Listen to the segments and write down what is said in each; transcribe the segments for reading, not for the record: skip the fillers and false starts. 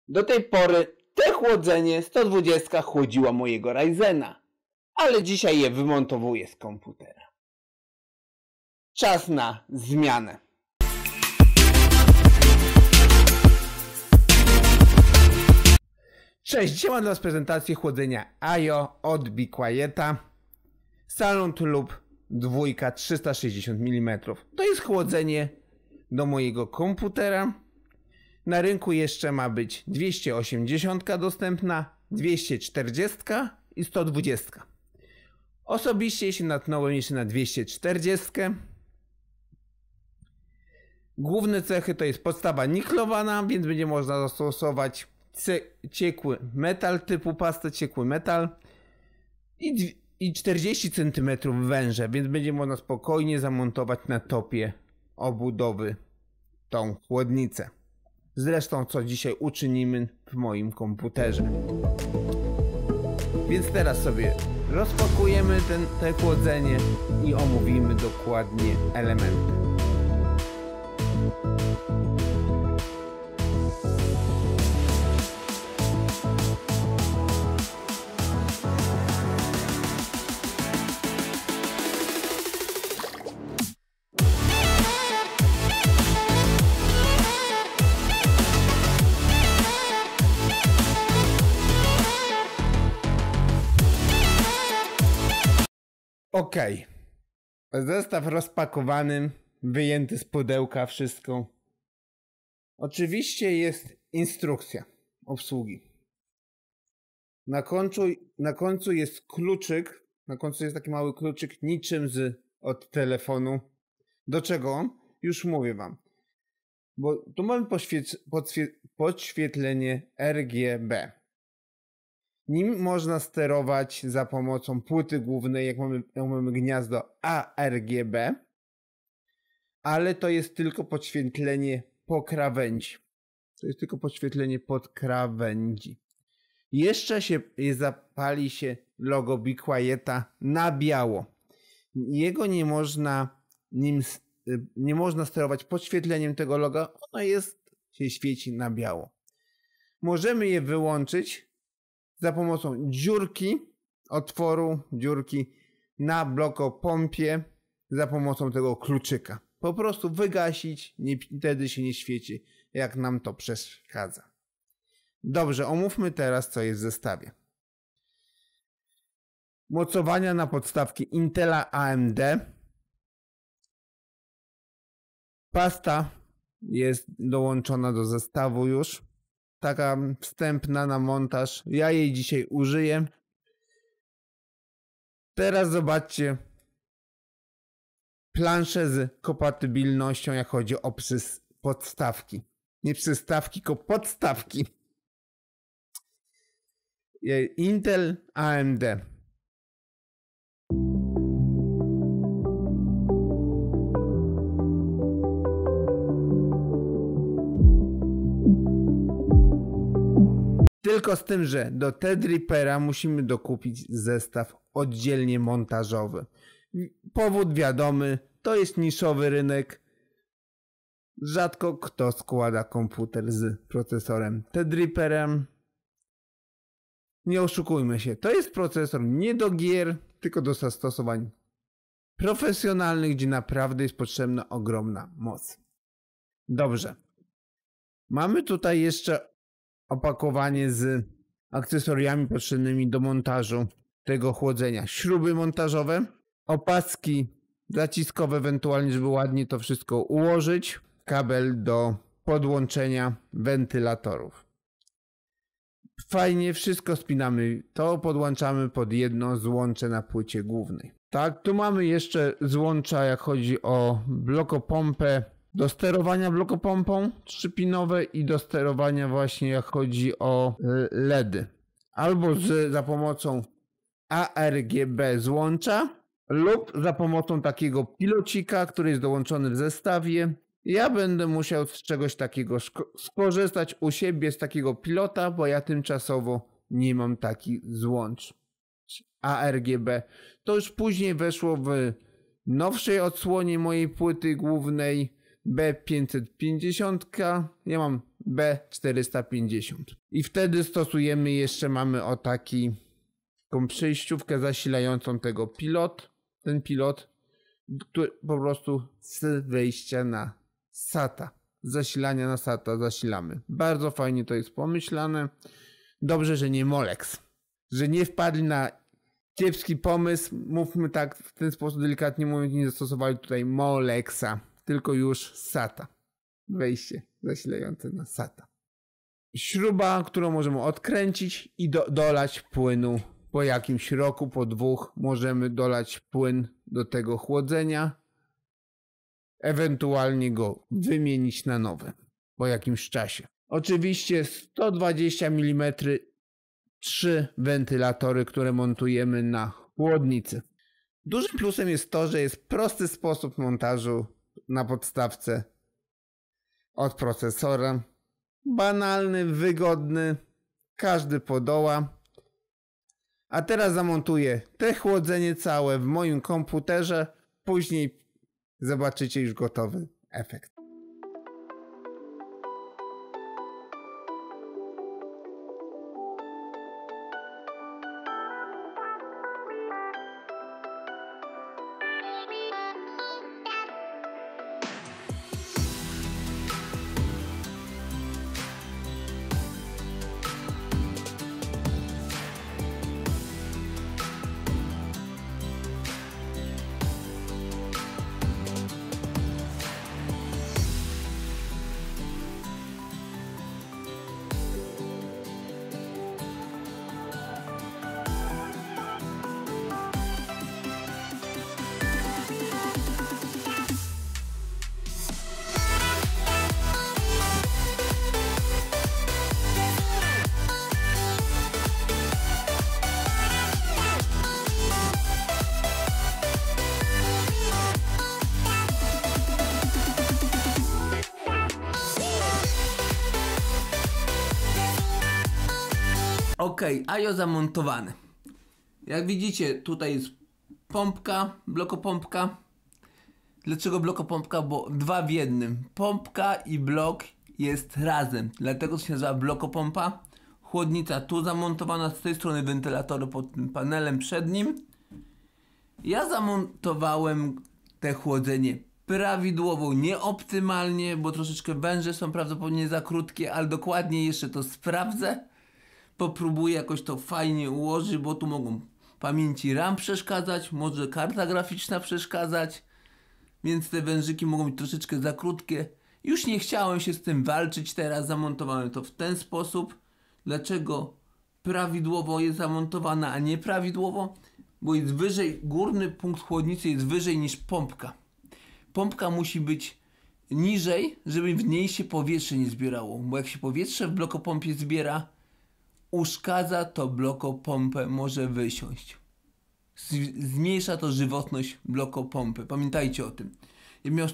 Do tej pory te chłodzenie 120 chłodziła mojego Ryzena, ale dzisiaj je wymontowuję z komputera. Czas na zmianę. Cześć, dzisiaj mam dla Was prezentację chłodzenia AIO od Be Quieta. Salon lub dwójka 360 mm. To jest chłodzenie do mojego komputera. Na rynku jeszcze ma być 280 dostępna, 240 i 120. Osobiście się natknąłem jeszcze na 240. Główne cechy to jest podstawa niklowana, więc będzie można zastosować ciekły metal typu pasta ciekły metal i 40 cm węże, więc będzie można spokojnie zamontować na topie obudowy tą chłodnicę. Zresztą co dzisiaj uczynimy w moim komputerze. Więc teraz sobie rozpakujemy te chłodzenie i omówimy dokładnie elementy. Ok, zestaw rozpakowany, wyjęty z pudełka, wszystko. Oczywiście jest instrukcja obsługi. Na końcu jest kluczyk, na końcu jest taki mały kluczyk niczym od telefonu. Do czego on? Już mówię Wam. Bo tu mamy podświetlenie RGB. Nim można sterować za pomocą płyty głównej, jak mamy gniazdo ARGB, ale to jest tylko podświetlenie po krawędzi. To jest tylko podświetlenie pod krawędzi. Jeszcze zapali się logo Be Quieta na biało. Jego nie można sterować podświetleniem tego loga, ono się świeci na biało. Możemy je wyłączyć za pomocą dziurki na blokopompie za pomocą tego kluczyka. Po prostu wygasić, wtedy się nie świeci, jak nam to przeszkadza. Dobrze, omówmy teraz, co jest w zestawie. Mocowania na podstawki Intela AMD. Pasta jest dołączona do zestawu już. Taka wstępna na montaż. Ja jej dzisiaj użyję. Teraz zobaczcie planszę z kompatybilnością, jak chodzi o podstawki. Nie przystawki, tylko podstawki. Intel AMD. Tylko z tym, że do Threadrippera musimy dokupić zestaw oddzielnie montażowy. Powód wiadomy, to jest niszowy rynek. Rzadko kto składa komputer z procesorem Threadripperem. Nie oszukujmy się, to jest procesor nie do gier, tylko do zastosowań profesjonalnych, gdzie naprawdę jest potrzebna ogromna moc. Dobrze. Mamy tutaj jeszcze opakowanie z akcesoriami potrzebnymi do montażu tego chłodzenia. Śruby montażowe, opaski zaciskowe ewentualnie, żeby ładnie to wszystko ułożyć. Kabel do podłączenia wentylatorów. Fajnie, wszystko spinamy. To podłączamy pod jedno złącze na płycie głównej. Tak, tu mamy jeszcze złącza, jak chodzi o blokopompę. Do sterowania blokopompą 3-pinowe i do sterowania właśnie jak chodzi o LEDy. Albo za pomocą ARGB złącza lub za pomocą takiego pilocika, który jest dołączony w zestawie. Ja będę musiał z czegoś takiego skorzystać u siebie z takiego pilota, bo ja tymczasowo nie mam takich złącz ARGB. To już później weszło w nowszej odsłonie mojej płyty głównej B550. Ja mam B450. I wtedy stosujemy jeszcze, mamy taką przejściówkę zasilającą ten pilot, który po prostu z wejścia na SATA, zasilania na SATA zasilamy. Bardzo fajnie to jest pomyślane. Dobrze, że nie Molex, że nie wpadli na kiepski pomysł, mówmy tak w ten sposób delikatnie mówiąc, nie zastosowali tutaj Molexa, tylko już SATA. Wejście zasilające na SATA. Śruba, którą możemy odkręcić i dolać płynu. Po jakimś roku, po 2 możemy dolać płyn do tego chłodzenia. Ewentualnie go wymienić na nowe po jakimś czasie. Oczywiście 120 mm 3 wentylatory, które montujemy na chłodnicy. Dużym plusem jest to, że jest prosty sposób montażu na podstawce od procesora. Banalny, wygodny, każdy podoła. A teraz zamontuję te chłodzenie całe w moim komputerze. Później zobaczycie już gotowy efekt. Ok, IO zamontowane. Jak widzicie, tutaj jest pompka, blokopompka. Dlaczego blokopompka? Bo 2 w 1. Pompka i blok jest razem, dlatego to się nazywa blokopompa. Chłodnica tu zamontowana, z tej strony wentylatory pod tym panelem przednim. Ja zamontowałem te chłodzenie prawidłowo, nie optymalnie, bo troszeczkę węże są prawdopodobnie za krótkie, ale dokładnie jeszcze to sprawdzę. Popróbuję jakoś to fajnie ułożyć, bo tu mogą pamięci RAM przeszkadzać, może karta graficzna przeszkadzać, więc te wężyki mogą być troszeczkę za krótkie. Już nie chciałem się z tym walczyć, teraz zamontowałem to w ten sposób. Dlaczego prawidłowo jest zamontowana, a nie prawidłowo? Bo jest wyżej, górny punkt chłodnicy jest wyżej niż pompka. Pompka musi być niżej, żeby w niej się powietrze nie zbierało, bo jak się powietrze w blokopompie zbiera, uszkadza to blokopompę, może wysiąść. Zmniejsza to żywotność blokopompy. Pamiętajcie o tym. Jak miał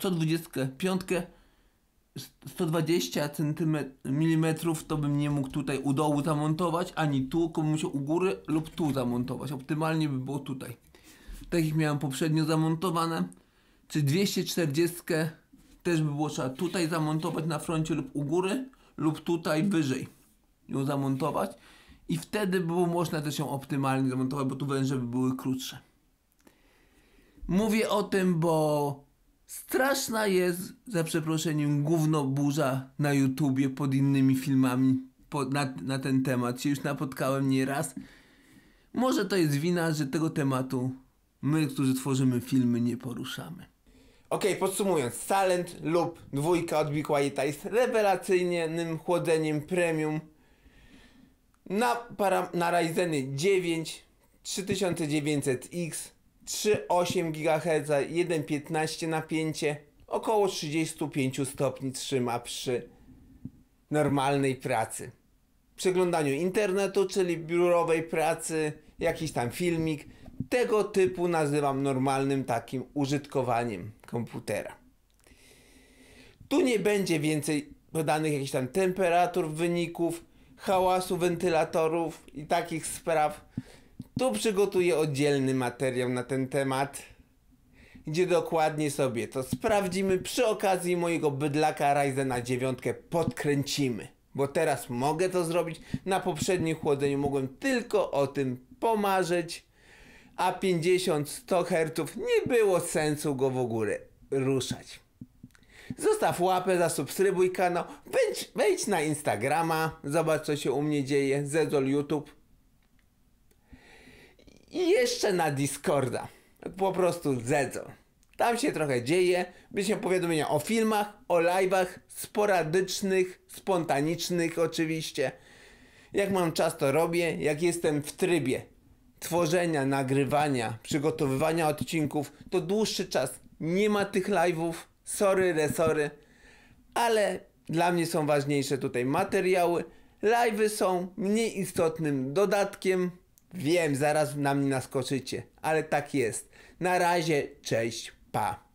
120 mm, to bym nie mógł tutaj u dołu zamontować, ani tu, tylko bym musiał u góry lub tu zamontować. Optymalnie by było tutaj. Tak jak miałem poprzednio zamontowane. Czy 240 też by było trzeba tutaj zamontować na froncie lub u góry, lub tutaj wyżej ją zamontować i wtedy było można też ją optymalnie zamontować, bo tu węże by były krótsze. Mówię o tym, bo straszna jest, za przeproszeniem, gówno burza na YouTubie pod innymi filmami na ten temat. Się już napotkałem nieraz. Może to jest wina, że tego tematu my, którzy tworzymy filmy, nie poruszamy. Okej, podsumując, Silent lub 2 od Be Quieta jest rewelacyjnym chłodzeniem premium na Ryzeny 9 3900X, 3,8 GHz, 1,15 napięcie, około 35 stopni trzyma przy normalnej pracy. Przeglądaniu internetu, czyli biurowej pracy, jakiś tam filmik, tego typu nazywam normalnym takim użytkowaniem komputera. Tu nie będzie więcej podanych jakichś tam temperatur, wyników, hałasu, wentylatorów i takich spraw. Tu przygotuję oddzielny materiał na ten temat. gdzie dokładnie sobie to sprawdzimy. Przy okazji mojego bydlaka Ryzena 9 podkręcimy. Bo teraz mogę to zrobić. Na poprzednim chłodzeniu mogłem tylko o tym pomarzyć. A 50-100 Hz nie było sensu go w ogóle ruszać. Zostaw łapę, zasubskrybuj kanał, wejdź na Instagrama, zobacz co się u mnie dzieje, Zedzol YouTube. I jeszcze na Discorda, po prostu Zedzol. Tam się trochę dzieje, wyślę powiadomienia o filmach, o live'ach, sporadycznych, spontanicznych oczywiście. Jak mam czas to robię, jak jestem w trybie tworzenia, nagrywania, przygotowywania odcinków, to dłuższy czas nie ma tych live'ów. Sorry, resory, ale dla mnie są ważniejsze tutaj materiały. Live'y są mniej istotnym dodatkiem. Wiem, zaraz na mnie naskoczycie, ale tak jest. Na razie, cześć, pa.